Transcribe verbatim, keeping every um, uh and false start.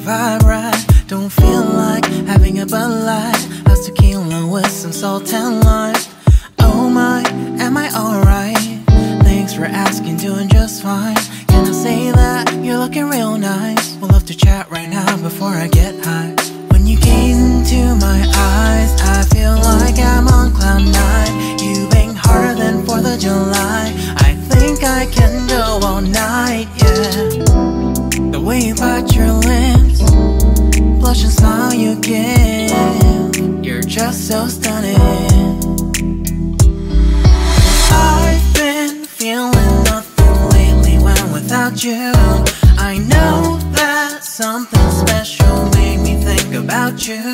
vibe right. Don't feel like having a Bud Light. How's tequila with some salt and lime? Oh my, am I alright? Thanks for asking, doing just fine. Can I say that you're looking real nice? We'll love to chat right now before I get high. When you gaze into my eyes, I feel like I'm on cloud nine. You bang harder than fourth of July. I think I can go all night, yeah. The way you bite your lips, blush and smile you give, you're just so stunning. I've been feeling nothing lately when without you. I know that something special made me think about you.